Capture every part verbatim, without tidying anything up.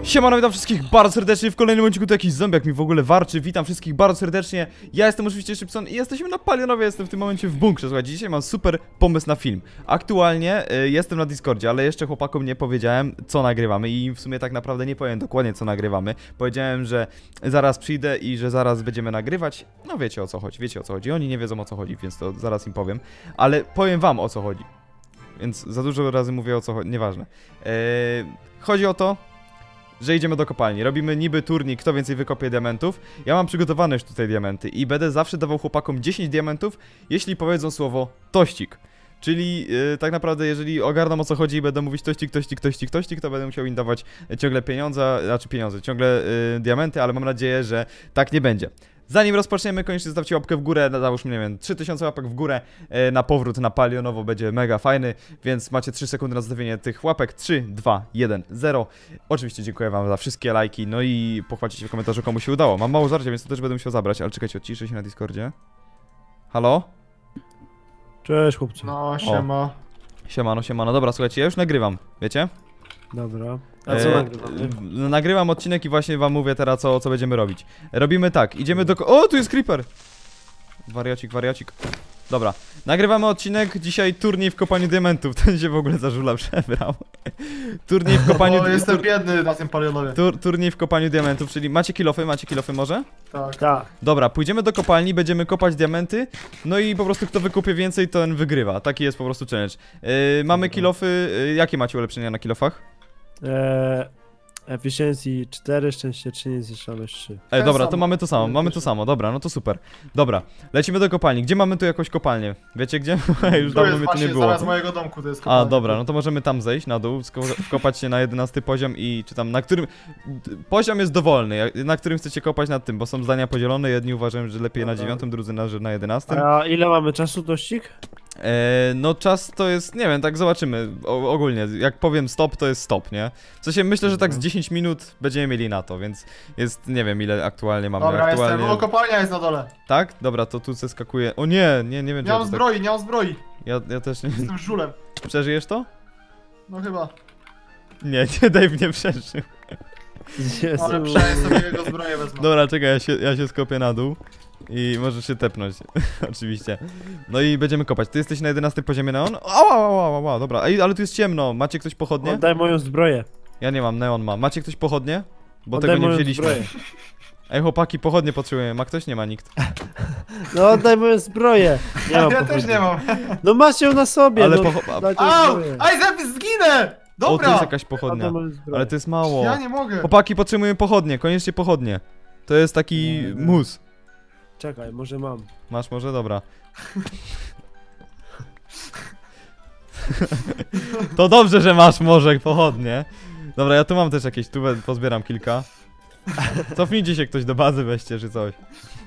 Siemano, witam wszystkich bardzo serdecznie w kolejnym odcinku. Tu jakiś zombiak mi w ogóle warczy. Witam wszystkich bardzo serdecznie. Ja jestem oczywiście Szybson i jesteśmy na Palionowie. Jestem w tym momencie w bunkrze. Słuchajcie, dzisiaj mam super pomysł na film. Aktualnie y, jestem na Discordzie, ale jeszcze chłopakom nie powiedziałem, co nagrywamy. I w sumie tak naprawdę nie powiem dokładnie, co nagrywamy. Powiedziałem, że zaraz przyjdę i że zaraz będziemy nagrywać. No wiecie, o co chodzi, wiecie, o co chodzi. Oni nie wiedzą, o co chodzi, więc to zaraz im powiem. Ale powiem wam, o co chodzi. Więc za dużo razy mówię, o co chodzi, nieważne. Yy, chodzi o to, że idziemy do kopalni. Robimy niby turniej, kto więcej wykopie diamentów. Ja mam przygotowane już tutaj diamenty i będę zawsze dawał chłopakom dziesięć diamentów, jeśli powiedzą słowo tościk. Czyli yy, tak naprawdę, jeżeli ogarną, o co chodzi i będę mówić tościk, tościk, tościk, tościk, to będę musiał im dawać ciągle pieniądze, znaczy pieniądze, ciągle yy, diamenty, ale mam nadzieję, że tak nie będzie. Zanim rozpoczniemy, koniecznie zostawcie łapkę w górę, załóżmy, nie wiem, trzy tysiące łapek w górę e, na powrót na Palionowo, będzie mega fajny, więc macie trzy sekundy na zostawienie tych łapek. Trzy, dwa, jeden, zero. Oczywiście dziękuję wam za wszystkie lajki, no i pochwalcie się w komentarzu, komu się udało. Mam mało żarcia, więc to też będę musiał zabrać, ale czekajcie, odciszę się na Discordzie. Halo? Cześć chłopcy. No, siema. Siemano, siemano, dobra, słuchajcie, ja już nagrywam, wiecie? Dobra. A co E, nagrywamy? e, nagrywam odcinek i właśnie wam mówię teraz, co, co będziemy robić. Robimy tak, idziemy do... O, tu jest creeper! Wariacik, wariacik. Dobra, nagrywamy odcinek, dzisiaj turniej w kopaniu diamentów. Ten się w ogóle za żula przebrał. Turniej w kopaniu... O, jestem tur, biedny na tym Palionowie. tur, turniej w kopaniu diamentów, czyli macie kilofy, macie kilofy może? Tak. Tak. Dobra, pójdziemy do kopalni, będziemy kopać diamenty. No i po prostu kto wykopie więcej, ten wygrywa. Taki jest po prostu challenge. Yy, mamy kilofy, yy, jakie macie ulepszenia na kilofach? Eee, efficiency cztery, szczęście trzy, niezniszczalność trzy. Ej, Ten dobra, sam. to mamy to samo, mamy to samo, dobra, no to super. Dobra, lecimy do kopalni. Gdzie mamy tu jakąś kopalnię? Wiecie gdzie? Już Tu dawno jest mnie tu właśnie nie było. zaraz mojego domku, to jest A, kopalnia. dobra, no to możemy tam zejść na dół, sko- wkopać się na jedenasty poziom i czy tam, na którym... d- Poziom jest dowolny, jak- na którym chcecie kopać nad tym, bo są zdania podzielone, jedni uważają, że lepiej na Dobra. dziewiątym, drudzy na, że na jedenastym. A ile mamy czasu, tościk? E, no czas to jest, nie wiem, tak zobaczymy, o, ogólnie, jak powiem stop, to jest stop, nie? W sensie myślę, że tak z Dobra. dziesięć minut będziemy mieli na to, więc jest, nie wiem ile aktualnie mamy, Dobra, aktualnie... jestem, o, kopalnia jest na dole. Tak? Dobra, to tu zeskakuję. O nie, nie, nie wiem Nie mam czy ja, zbroi, nie mam zbroi. tak... ja, ja też nie... Jestem żulem. Przeżyjesz to? No chyba. Nie, nie, Dave nie przeżył. Jezu. Ale przeję sobie jego zbroję wezmę. Dobra, czekaj, ja się, ja się skopię na dół. I możesz się tepnąć, oczywiście. No i będziemy kopać. Ty jesteś na jedenastym poziomie neon? Ała, ała, ała, ała, dobra. Ej, ale tu jest ciemno. Macie ktoś pochodnie? Oddaj moją zbroję. Ja nie mam, neon ma. Macie ktoś pochodnie? Bo Oddaj tego nie moją wzięliśmy. zbroję. Ej, chłopaki, pochodnie potrzebujemy. Ma ktoś? Nie ma nikt. No oddaj moją zbroję. Nie mam Ja też pochodni. nie mam. No masz ją na sobie, Ale no. pocho- Dajcie Au! zbroję. Aj, zapis, zginę! O, tu jest Dobra! jakaś pochodnia. Oddaj moją zbroję. Ale to jest mało. Ja nie mogę. Chłopaki, potrzebujemy pochodnie. Koniecznie pochodnie. To jest taki Nie, nie. mus. Czekaj, może mam. Masz może? Dobra. To dobrze, że masz może pochodnie. Dobra, ja tu mam też jakieś, tu we- pozbieram kilka. Cofnijcie się ktoś do bazy, weźcie czy coś.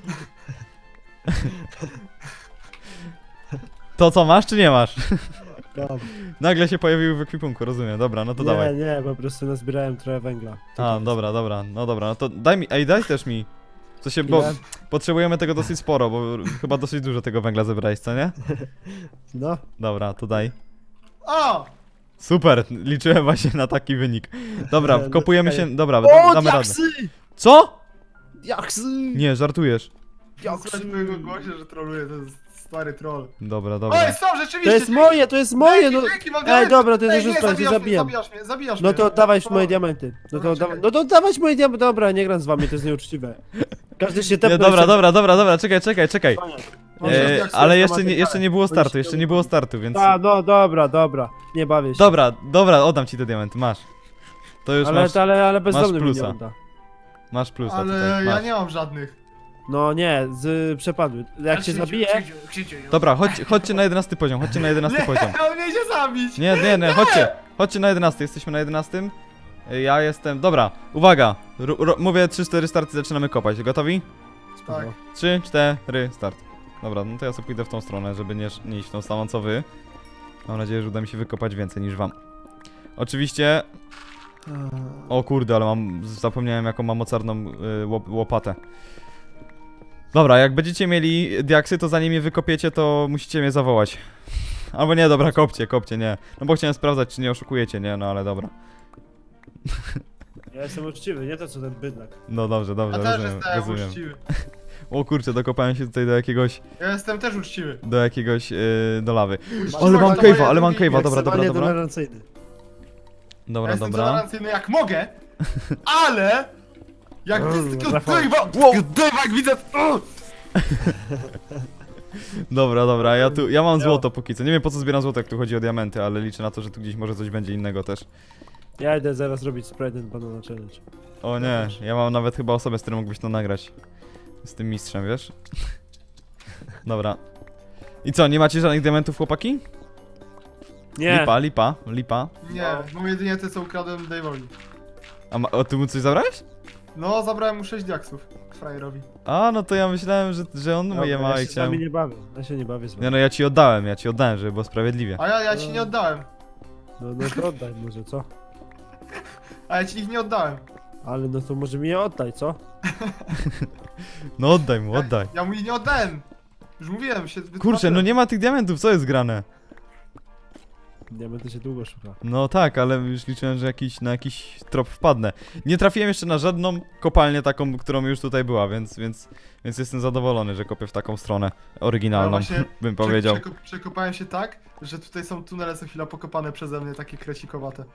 To co, masz czy nie masz? Dobra. Nagle się pojawiły w ekwipunku, rozumiem. Dobra, no to nie, dawaj. nie, po prostu nazbierałem trochę węgla. A, dobra, dobra, no dobra, no to daj mi, ej, daj też mi. Co się, bo Ile? potrzebujemy tego dosyć sporo, bo chyba dosyć dużo tego węgla zebrałeś, co nie? No. Dobra, to daj. O! Super, liczyłem właśnie na taki wynik. Dobra, Nie, no kopujemy czekaj. się, dobra, O, damy radę. diaksy! Co? Diaksy! Nie, żartujesz. Słyszeć mojego gościa, że troluje, to jest stary troll. Dobra, dobra. Oj, są, rzeczywiście! To jest moje, to jest moje, no. Dzięki, mam Ej, diament. dobra, to jest Ej, nie, oszustwo, ja cię zabijasz mnie, zabijam. Zabijasz mnie, zabijasz No mnie. to dawaj O, moje diamenty. No to, Dobra, dawa, czekaj. no to dawać moje diamenty. Dobra, nie gram z wami, to jest nieuczciwe. Każdy się Nie, tepnął. dobra, jeszcze- dobra, dobra, dobra, czekaj, czekaj, czekaj. Może E, jak ale sobie jeszcze sama nie, jeszcze nie było startu, jeszcze nie było startu, więc... A, no dobra, dobra. Nie bawię się. Dobra, dobra, oddam ci te diamenty, masz. To już ale, masz, ale, ale bezdomny mi plusa. nie odda. masz plusa Ale tutaj, ja masz. nie mam żadnych. No nie, z przepadły. Jak cię zabiję... Dobra, chodź, chodźcie na jedenasty poziom, chodźcie na jedenasty poziom. Nie, on mnie idzie zabić! Nie, nie, nie, chodźcie, chodźcie na jedenasty, jesteśmy na jedenastym. Ja jestem, dobra, uwaga, ru, ru, mówię trzy cztery starty, zaczynamy kopać, gotowi? Tak. trzy cztery start. Dobra, no to ja sobie pójdę w tą stronę, żeby nie, nie iść w tą samą co wy. Mam nadzieję, że uda mi się wykopać więcej niż wam. Oczywiście... O kurde, ale mam... zapomniałem jaką mam mocarną y, łop, łopatę. Dobra, jak będziecie mieli diaksy, to zanim je wykopiecie, to musicie mnie zawołać. Albo nie, dobra, kopcie, kopcie, nie. No bo chciałem sprawdzać, czy nie oszukujecie, nie, no ale dobra. Ja jestem uczciwy, nie to co ten bydlak. No dobrze, Ja dobrze, też rozumiem, jestem rozumiem. uczciwy. O kurczę, dokopałem się tutaj do jakiegoś, Ja jestem też uczciwy. do jakiegoś, yy, do lawy. Uczciwość Ale mam to cave'a, moje ale mam drugie cave'a, imię. dobra, dobra, Maksymalnie dobra. tolerancyjny. Ja Dobra, jestem dobra. tolerancyjny jak mogę, ale... Jak Mm, widzę takiego Rafał. Dave'a, Wow. takiego Dave'a jak widzę... O! Dobra, dobra, ja tu, ja mam Jo. złoto póki co. Nie wiem po co zbieram złoto, jak tu chodzi o diamenty, ale liczę na to, że tu gdzieś może coś będzie innego też. Ja idę zaraz robić Sprite and Banana Challenge. O nie, ja mam nawet chyba osobę, z którą mógłbyś to nagrać. Z tym mistrzem, wiesz? Dobra. I co, nie macie żadnych diamentów, chłopaki? Nie! Lipa, lipa, lipa. Nie, mam jedynie te co ukradłem Dave'owi. A, ma, a ty mu coś zabrałeś? No, zabrałem mu sześć diaksów. Frajerowi. A, no to ja myślałem, że, że on moje Dobra, ma ja i się z wami chciałem... nie bawię, ja się nie bawię z wami. Nie no, ja ci oddałem, ja ci oddałem, żeby było sprawiedliwie. A ja, ja ci nie oddałem. No, no to oddaj może, co? A ja ci ich nie oddałem. Ale no to może mi je oddaj, co? No oddaj mu, oddaj. Ja mu ich nie oddałem. Już mówiłem, się Kurczę, no wytłumaczyłem. nie ma tych diamentów, co jest grane? Diamenty się długo szuka. No tak, ale już liczyłem, że jakiś, na jakiś trop wpadnę. Nie trafiłem jeszcze na żadną kopalnię taką, którą już tutaj była, więc, więc, więc jestem zadowolony, że kopię w taką stronę oryginalną, Ja właśnie bym Prze- powiedział. przeko- Przekopałem się tak, że tutaj są tunele co chwila pokopane przeze mnie, takie kresikowate.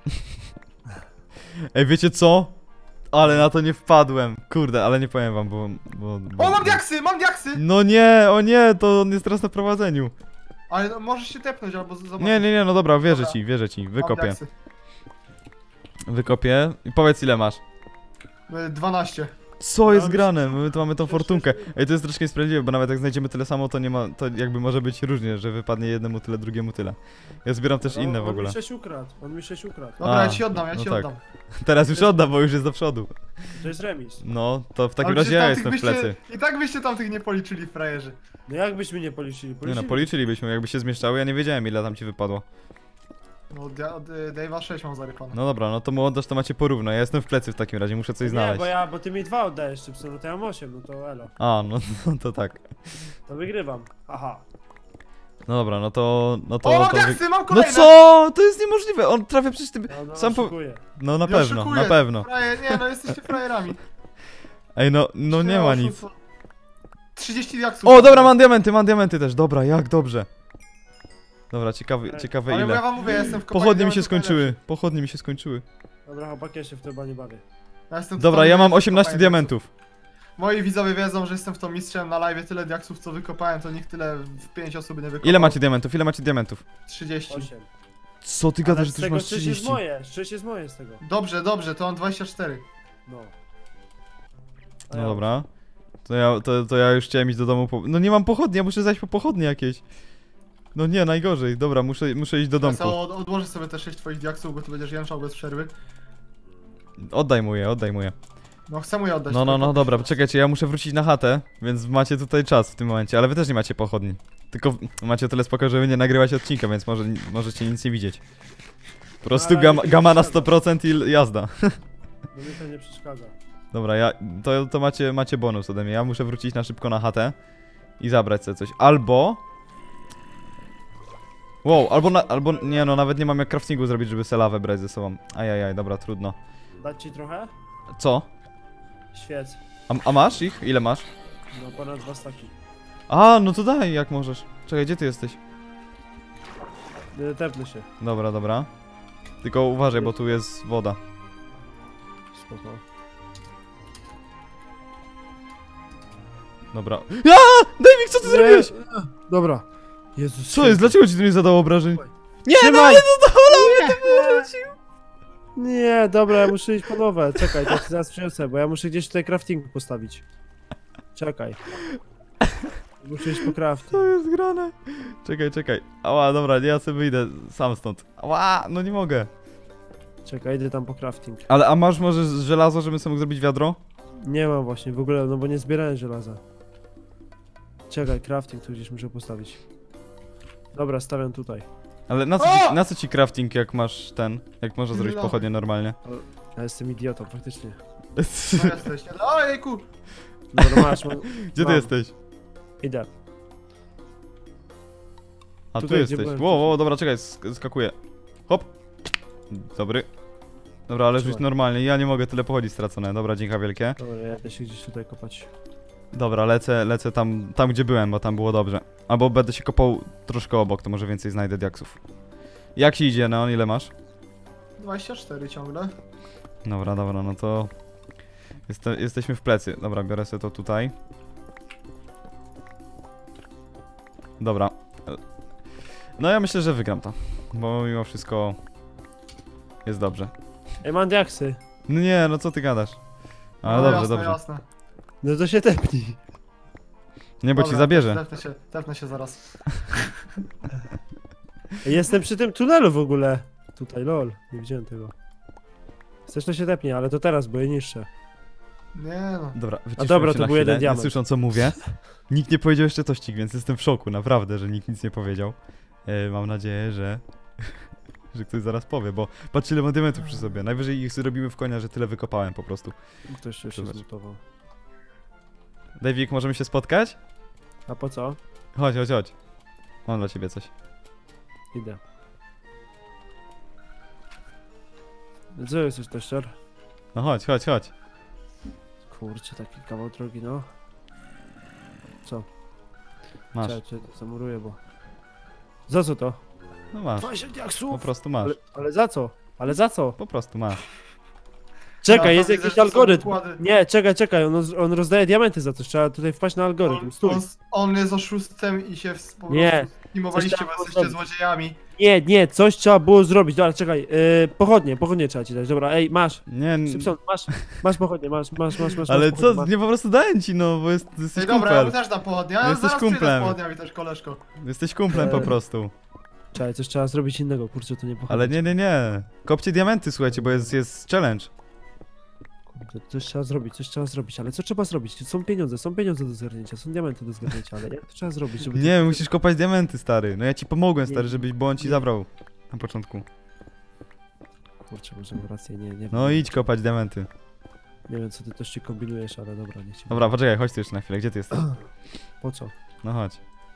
Ej, wiecie co? Ale na to nie wpadłem. Kurde, ale nie powiem wam, bo... bo, bo O, mam diaksy, mam diaksy! No nie, o nie, to on jest teraz na prowadzeniu. Ale no, możesz się tepnąć albo z- zobaczyć. Nie, nie, nie, no dobra, wierzę Dobra. ci, wierzę ci, Mam wykopię. diaksy. Wykopię i powiedz ile masz. Y, dwanaście. Co jest Mam grane? My tu mamy tą sześć, fortunkę. sześć. Ej, to jest troszkę niesprawiedliwe, bo nawet jak znajdziemy tyle samo, to nie ma, to jakby może być różnie, że wypadnie jednemu tyle, drugiemu tyle. Ja zbieram też No, inne w On ogóle. mi sześć ukradł, on mi sześć ukradł. Dobra, A, ja ci oddam, ja no ci tak. oddam. Teraz już oddam, bo już jest do przodu. To jest remis. No, to w takim Ale razie przecież ja tamtych jestem w byście- plecy. I tak byście tamtych nie policzyli, frajerzy. No jak byśmy nie policzyli? Nie no, Policzyli. policzylibyśmy, jakby się zmieszczały, ja nie wiedziałem ile tam ci wypadło. No, od, od y, Dave'a sześć mam zarypane. No dobra, no to mu oddasz, to macie porówno. Ja jestem w plecy w takim razie, muszę coś Nie, znaleźć. bo ja, bo ty mi dwa oddajesz, Szybson, no to ja mam osiem, no to elo. A, no, no to tak. To wygrywam. Aha. No dobra, no to... No to, O, mam to wy... diaksy, mam No kolejne! co? To jest niemożliwe, on trafia przecież tym... No, no, Sam po... oszukuję. No na Nie pewno, oszukuję, na pewno. Frajer, nie, no jesteście frajerami. Ej, no, no nie ma nic. Oszustwo. trzydzieści diaksów. O, dobra, mam diamenty, mam diamenty też, dobra, jak dobrze. Dobra, ciekawy, ciekawe Ale ja ile. wam mówię, ja jestem w kopalni Pochodnie mi się diamentów skończyły, najlepszy. pochodnie mi się skończyły. Dobra, chłopaki, ja się w to chyba nie bawię. Ja jestem Dobra, totalnie ja mam w osiemnaście kopalni diamentów. Moi widzowie wiedzą, że jestem w to mistrzem na live, tyle diaksów co wykopałem, to nikt tyle w pięć osób nie wykopał. Ile macie diamentów, ile macie diamentów? trzydzieści. osiem. Co ty Ale gadasz, że z ty już tego masz sześć jest trzydzieści? moje, sześć jest moje z tego. Dobrze, dobrze, to mam dwadzieścia cztery. No. A No ja- dobra. To ja, to, to ja już chciałem iść do domu po... No nie mam pochodni, ja muszę zajść po pochodnie jakieś. No nie, najgorzej. Dobra, muszę, muszę iść do Ja domku. sobie od, odłożę sobie te sześć twoich diaksów, bo tu będziesz jęczał bez przerwy. Oddaj mu je, oddaj mu je. No chcę mu je oddać. No, no, tylko no, dobra, poproszę. czekajcie, ja muszę wrócić na chatę, więc macie tutaj czas w tym momencie, ale wy też nie macie pochodni. Tylko macie tyle spokoju, żeby nie nagrywać odcinka, więc może, możecie nic nie widzieć. Po prostu Ale gam, mi to gama na przeszkadza. sto procent i jazda. No mi to nie przeszkadza. Dobra, ja, to, to macie, macie bonus ode mnie, ja muszę wrócić na szybko na chatę i zabrać sobie coś, albo... Wow, albo, na, albo, nie no, nawet nie mam jak craftingu zrobić, żeby se lawę brać ze sobą. Ajajaj, dobra, trudno. Dać ci trochę? Co? Świec. A, a masz ich? Ile masz? No ponad dwa staki. A, no to daj, jak możesz. Czekaj, gdzie ty jesteś? Nie tepnę się. Dobra, dobra. Tylko uważaj, bo tu jest woda. Spoko. Dobra. Ja! Dajmik, co ty zrobiłeś? Nie, Dobra. Jezus. Co jest? Dlaczego ci to nie zadało obrażeń? Nie, no Trzymaj! ale to dolały, to wyrzucił! Nie, dobra, ja muszę iść po nowe. Czekaj, to ci zaraz przyniosę, bo ja muszę gdzieś tutaj crafting postawić. Czekaj. Muszę iść po crafting. Co jest grane? Czekaj, czekaj. Ała, dobra, ja sobie wyjdę sam stąd. Ała, no nie mogę. Czekaj, idę tam po crafting. Ale, a masz może żelazo, żebym sobie mógł zrobić wiadro? Nie mam właśnie w ogóle, no bo nie zbierałem żelaza. Czekaj, crafting tu gdzieś muszę postawić. Dobra, stawiam tutaj. Ale na co, ci, na co ci crafting, jak masz ten? Jak można zrobić No. pochodnie normalnie? Ja jestem idiotą, faktycznie. No jesteście. Ojejku! Dobra, masz, mam... Gdzie ty mam. jesteś? Idę. A tu Tutaj, gdzie jesteś. byłem Wow, wow, dobra, czekaj, sk skakuję. Hop. Dobry. Dobra, ale Trzymaj. żyć normalnie, ja nie mogę tyle pochodzić stracone. Dobra, dzięki wielkie. Dobra, ja też się gdzieś tutaj kopać. Dobra, lecę, lecę tam, tam gdzie byłem, bo tam było dobrze. Albo będę się kopał troszkę obok, to może więcej znajdę diaksów. Jak ci idzie, Neon? Ile masz? dwadzieścia cztery ciągle. Dobra, dobra, no to... Jeste, jesteśmy w plecy. Dobra, biorę sobie to tutaj. Dobra. No ja myślę, że wygram to. Bo mimo wszystko... Jest dobrze. Ej, mam diaksy. No nie, no co ty gadasz? Ale No, dobrze, jasne, dobrze. jasne. No to się tepnij. Nie, bo ci Dobra, zabierze. Tepnę się, tepnę się zaraz. Jestem przy tym tunelu w ogóle. Tutaj, lol. Nie widziałem tego. Chcesz, to się tepnie, ale to teraz, bo je niższe. Nie no. Dobra, wyciszyłem dobra, się to na był chwilę, jeden nie diament. słyszą co mówię. Nikt nie powiedział jeszcze tościk, więc jestem w szoku, naprawdę, że nikt nic nie powiedział. E, mam nadzieję, że... że ktoś zaraz powie, bo patrz ile mam diamentów przy sobie. Najwyżej ich zrobimy w konia, że tyle wykopałem po prostu. Ktoś już się Zobacz. zmutował. Davik, możemy się spotkać? A po co? Chodź, chodź, chodź. Mam dla ciebie coś. Idę. Co jesteś teścior? No chodź, chodź, chodź. Kurczę, taki kawał drogi, no. Co? Masz. Czekaj, cię zamuruję, bo... Za co to? No masz. dwadzieścia Po diaksów! prostu masz. Ale, ale za co? Ale za co? Po prostu masz. Czekaj, Ja jest to widzę, jakiś że to są algorytm. układy. Nie, czekaj, czekaj, on, on rozdaje diamenty za coś, trzeba tutaj wpaść na algorytm. On, Stój. on, on jest oszustem i się w- po Nie. prostu skimowaliście, Coś bo tam jesteście zrobić. złodziejami. Nie, nie, coś trzeba było zrobić. Dobra, czekaj, yy, pochodnie, pochodnie trzeba ci dać. Dobra, ej, masz. Nie, n- Szybson, masz, masz pochodnie, masz, masz, masz, masz. ale masz co, pochodnie, masz. nie po prostu daję ci, no, bo jest, jesteś Ej dobra, ja mu kumplem. też dam pochodnie, No ja jesteś zaraz przyjdę kumplem. z pochodniami też, koleżko. Jesteś kumplem po Eee. prostu. Czekaj, coś trzeba zrobić innego, kurczę, to nie pochodnie. Ale nie, nie, nie. Kopcie diamenty, słuchajcie, bo jest, jest challenge. Kurde, coś trzeba zrobić, coś trzeba zrobić, ale co trzeba zrobić? Są pieniądze, są pieniądze do zgarnięcia, są diamenty do zgarnięcia, ale jak to trzeba zrobić, żeby... Nie, musisz kopać diamenty, stary. No ja ci pomogłem, Nie, stary, żebyś, bo on ci nie. zabrał na początku. Kurczę, może mam rację, nie, nie No wiem. idź kopać diamenty. Nie wiem, co ty też ci kombinujesz, ale dobra, nie ci Dobra, poczekaj, chodź tu jeszcze na chwilę, gdzie ty jesteś? Po co? No chodź.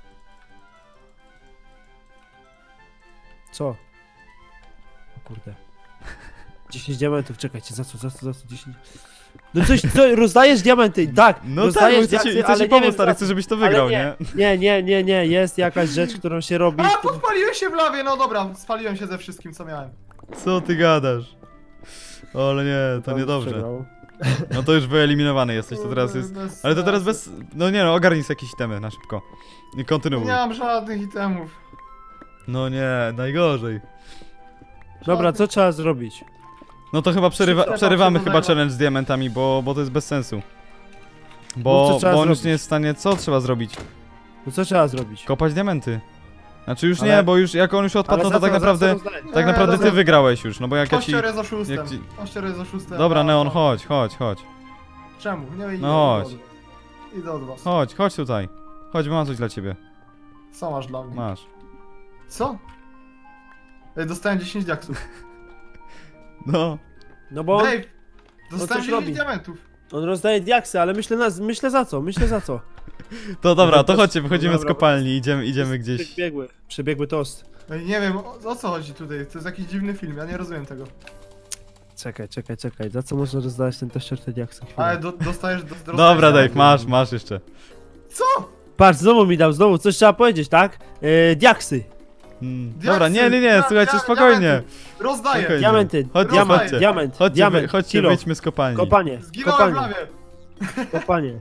Co? O kurde. dziesięć diamentów, czekajcie, za co, za co, za co, dziesięć... No coś, co, rozdajesz diamenty, tak, No tak, rozdajesz bo chcę ci, diamenty, chcę ale ci pomóc, nie wiem, stary, za- chcę, żebyś to ale wygrał, nie. nie? Nie, nie, nie, nie, jest jakaś rzecz, którą się robi... A, podpaliłem się w lawie, no dobra, spaliłem się ze wszystkim, co miałem. Co ty gadasz? O, ale nie, to niedobrze. Przegrał. No to już wyeliminowany jesteś, to teraz jest... Bez Ale to teraz sensu. bez... No nie no, ogarnij sobie jakieś temy na szybko. I kontynuuj. Nie mam żadnych itemów. No nie, najgorzej. Dobra, co trzeba zrobić? No to chyba przerywa, Szybko, przerywamy szybko, chyba szybko. challenge z diamentami, bo, bo to jest bez sensu. No Bo, co trzeba bo on już zrobić? nie jest w stanie... Co trzeba zrobić? No co trzeba zrobić? Kopać diamenty. Znaczy już Ale- nie, bo już jak on już odpadł, Ale no za to tak co, za naprawdę... co rozdajesz? Tak Nie, naprawdę ty dobra. wygrałeś już, no bo jak ja ci... Kościor jest oszustem. jak ci- Kościor jest oszustem. Dobra, a- Neon, a- chodź, chodź, chodź. Czemu? Nie idę, No idę chodź. od- Idę od was. Chodź, chodź tutaj. Chodź, bo mam coś dla ciebie. Co masz dla mnie? Masz. Co? Ej, dostałem dziesięć diaksów. No. No bo on, Dave! Dostałem coś dziesięć robi. diamentów. on rozdaje diaksy, ale myślę, na, myślę za co, myślę za co. To dobra, to też- chodźcie, wychodzimy z dobra, kopalni, idziemy, idziemy gdzieś. Przebiegły, przebiegły tost. Ej, nie wiem, o, o co chodzi tutaj. To jest jakiś dziwny film, ja nie rozumiem tego. Czekaj, czekaj, czekaj, za co można rozdać ten teścior te diaksy? Chwilę. Ale do, dostajesz... Do, dostajesz Dobra, Dave, diamentów. masz, masz jeszcze. Co? Patrz, znowu mi dał, znowu, coś trzeba powiedzieć, tak? Yy, diaksy, Hmm. Diaksy, Dobra, nie, nie, nie, dia- słuchajcie, dia- spokojnie. diamenty. Rozdaję. Spokojnie. diamenty, Chodźcie, diament, chodźcie. diament, Chodźcie, diament, wy, chodźcie, kilo, wyjdźmy z kopalni. kopanie, Zginąłem w kopanie, lawie. kopanie.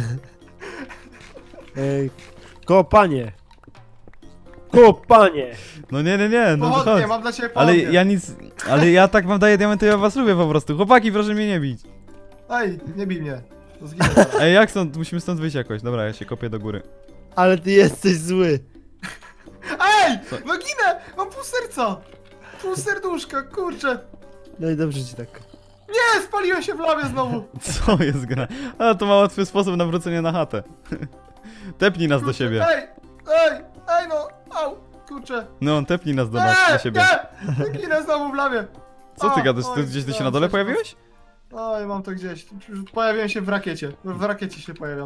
Ej, kopanie. Kopanie. No nie, nie, nie, no to Pochodnie, chodź. mam dla ciebie Ale pochodnie. ja nic, ale ja tak wam daję diamenty, ja was lubię po prostu. Chłopaki, proszę mnie nie bić. Ej, nie bij mnie. To zginę zaraz. Ej, jak stąd, musimy stąd wyjść jakoś. Dobra, ja się kopię do góry. Ale ty jesteś zły. Ej! Co? No ginę! Mam pół serca! Pół serduszka, kurczę! No i dobrze ci tak. Nie, spaliłem się w lawie znowu! Co jest gra? A to ma łatwy sposób na wrócenie na chatę. Tepnij nas do Kurczę, siebie. Ej! Ej! Ej no! Au! Kurczę! No, tepnij nas do nas, do Nie! siebie. Nie! Ginę znowu w lawie! Co ty O, gadasz? Ty oj, gdzieś ty się no, na dole coś- pojawiłeś? Oj, mam to gdzieś. Pojawiłem się w rakiecie. W rakiecie się pojawiam.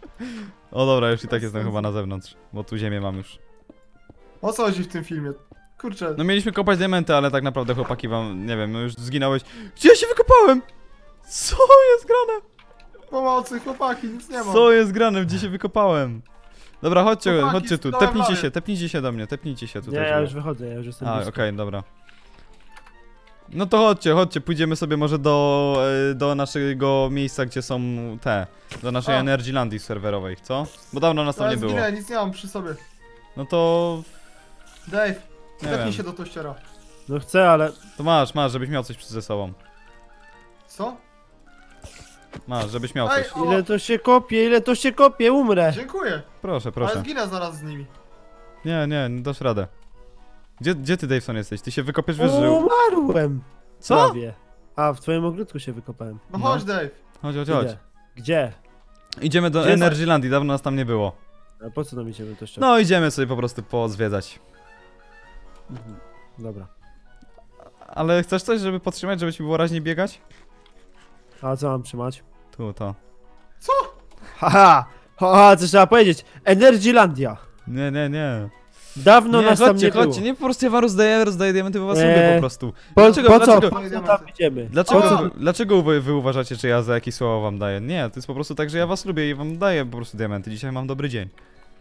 O dobra, już i tak jestem chyba na zewnątrz, bo tu ziemię mam już. O co chodzi w tym filmie? Kurczę. No mieliśmy kopać diamenty, ale tak naprawdę chłopaki wam, nie wiem, no już zginąłeś. Gdzie ja się wykopałem? Co jest grane? Pomocy, chłopaki, nic nie ma. Co jest grane? Gdzie się wykopałem? Dobra, chodźcie, Chłopaki, chodźcie tu, stałem tepnijcie lawie. się, tepnijcie się do mnie, tepnijcie się Nie, tutaj. ja żeby- już wychodzę, ja już jestem A, okej, blisko. dobra. No to chodźcie, chodźcie, pójdziemy sobie może do, e, do naszego miejsca, gdzie są te, do naszej A. Energylandii serwerowej, co? Bo dawno nas tam Ja nie było. zginę, nic nie mam przy sobie. No to, Dave, nie tepnij wiem, się do tościera. No chcę, ale... to masz, masz, żebyś miał coś ze sobą. Co? Masz, żebyś miał Ej, coś. o, Ile to się kopie, ile to się kopie, umrę! dziękuję. Proszę, Ale proszę. zginę zaraz z nimi. Nie, nie, nie dasz radę. Gdzie, gdzie ty, Daveson, jesteś? Ty się wykopiesz wyżej. Umarłem! Co? Prawie. A, w twoim ogródku się wykopałem. No No. chodź, Dave. Chodź, chodź, chodź. Idę. Gdzie? Idziemy do Gdzie jest- Energylandii, dawno nas tam nie było. A po co nam idziemy to jeszcze? No, idziemy sobie po prostu pozwiedzać. Mhm. Dobra. Ale chcesz coś, żeby podtrzymać, żeby ci było raźniej biegać? A co mam trzymać? Tu, to. Co? Haha! Haha, co trzeba powiedzieć? Energylandia! Nie, nie, nie. Dawno nie, nas tam chodźcie, nie było. chodźcie, nie po prostu ja wam rozdaję, rozdaję diamenty, bo was Eee, lubię po prostu. Po, Dlaczego- po co? dlaczego- Po co tam idziemy? Dlaczego, O! wy, dlaczego wy, wy uważacie, że ja za jakieś słowa wam daję? Nie, to jest po prostu tak, że ja was lubię i wam daję po prostu diamenty. Dzisiaj mam dobry dzień.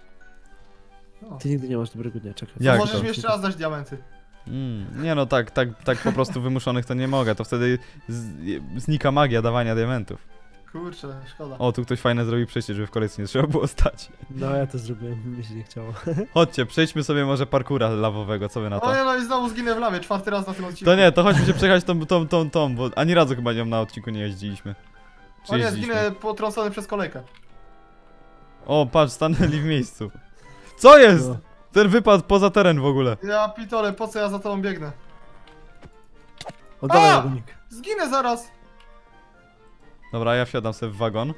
Ty nigdy nie masz dobrego dnia, czekaj. Jak Możesz to? mi jeszcze raz dać diamenty. Mm, nie no, tak, tak, tak po prostu wymuszonych to nie mogę, to wtedy z, znika magia dawania diamentów. Kurczę, szkoda. O, tu ktoś fajne zrobił przejście, żeby w kolejce nie trzeba było stać. No ja to zrobiłem, mi się nie chciało. Chodźcie, przejdźmy sobie może parkura lawowego, co wy na O to? nie, no i znowu zginę w lawie, czwarty raz na tym odcinku. To nie, to chodźmy się przejechać tą, tą, tą, tą, bo ani razu chyba nią na odcinku nie jeździliśmy. Czy O nie, jeździliśmy? zginę potrącony przez kolejkę. O, patrz, stanęli w miejscu. Co jest? No. Ten wypadł poza teren w ogóle. Ja pitole, po co ja za tobą biegnę? Oddawaj A! wagonik. Zginę zaraz! Dobra, ja wsiadam sobie w wagon.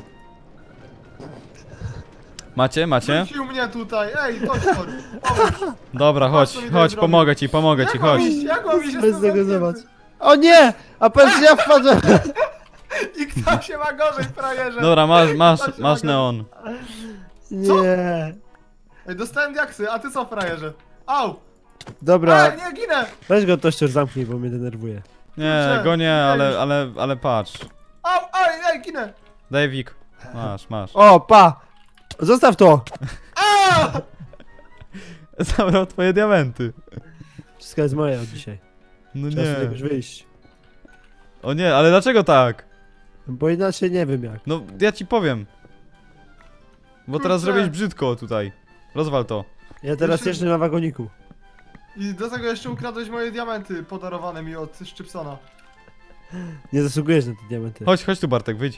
Macie, macie? Wrócił mnie tutaj, ej, to sorry. Pomóż. Dobra, chodź, co mi chodź, zrobił. pomogę ci, pomogę ci, Jak mam chodź. iść, jak mam iść? Bez Jestem tego zamknięty. zobacz. O nie! A patrz, ja wpadłem! I kto się ma gorzej, frajerze? Dobra, masz, masz, Chodź, masz mogę. neon. Nie. Ej, dostałem diaksy, a ty co, frajerze? Au! Dobra, Ej, nie, ginę! weź go tościor zamknij, bo mnie denerwuje. Nie, Kurczę, go nie, ale, ej. ale, ale patrz. Au, ej, ej, ginę! Dajwik, masz, masz. O, pa! Zostaw to! A! Zabrał twoje diamenty. Wszystko jest moje od dzisiaj. No Trzeba sobie nie. już wyjść. O nie, ale dlaczego tak? Bo inaczej nie wiem jak. No, ja ci powiem. Bo teraz Kurczę. zrobiłeś brzydko tutaj. Rozwal to. Ja teraz Jeszcze- jeszcze na wagoniku. I do tego jeszcze ukradłeś moje diamenty podarowane mi od Szczypsona. Nie zasługujesz na te diamenty. Chodź, chodź tu Bartek, wyjdź.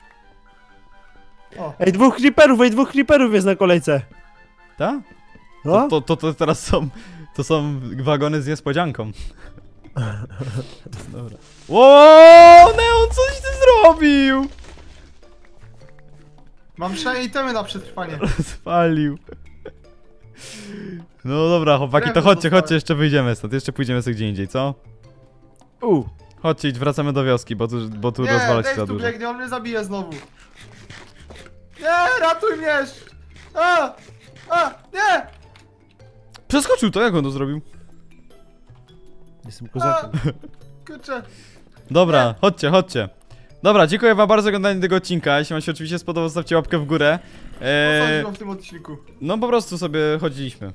O, Ej, dwóch creeperów, ej, dwóch creeperów jest na kolejce. Ta? No? To, to, to teraz są, to są wagony z niespodzianką. Dobra. Ło, Neon, coś ty zrobił? mam trzy itemy na przetrwanie. Spalił. No dobra, chłopaki, to Drewno chodźcie, dostałem. chodźcie, jeszcze wyjdziemy stąd, jeszcze pójdziemy sobie gdzie indziej, co? U. Chodźcie, idź, wracamy do wioski, bo tu, bo tu Nie, rozwalać się Dave za tu dużo. biegnie, on mnie zabije znowu. Nie, ratuj mnie! A! A! Nie! Przeskoczył to, jak on to zrobił? Jestem kozakiem. Kurczę. Dobra, Nie. chodźcie, chodźcie. Dobra, dziękuję wam bardzo za oglądanie tego odcinka. Jeśli wam się oczywiście spodobał, zostawcie łapkę w górę. Co Eee, chodziło w tym odcinku? no po prostu sobie chodziliśmy.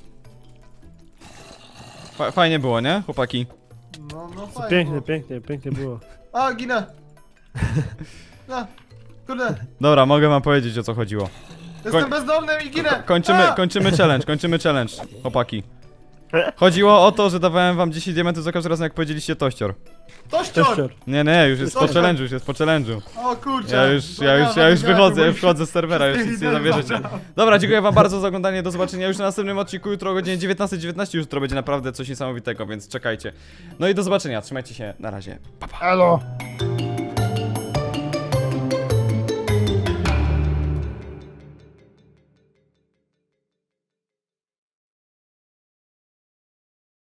Fa fajnie było, nie, chłopaki? No, no Co fajnie pięknie, było. pięknie, pięknie było. A, ginę! No, kurde, Dobra, mogę wam powiedzieć, o co chodziło. jestem Koń- bezdomnym i ginę! Ko kończymy, A! kończymy challenge, kończymy challenge, chłopaki. Chodziło o to, że dawałem wam dziesięć diamentów za każdym razem, jak powiedzieliście tościor. Tościor! Tościor. Nie, nie, już jest po Tościor. challenge'u, już jest po challenge'u. O kurczę! Ja już, No ja już, ja już żadnych wychodzę, ja diamentów, już wchodzę z serwera, już wszystkie nic nie itemy zabierzecie. zabrałem. Dobra, dziękuję wam bardzo za oglądanie, do zobaczenia już na następnym odcinku, jutro o godzinie dziewiętnastej dziewiętnaście, jutro będzie naprawdę coś niesamowitego, więc czekajcie. No i do zobaczenia, trzymajcie się, na razie, pa pa. Elo!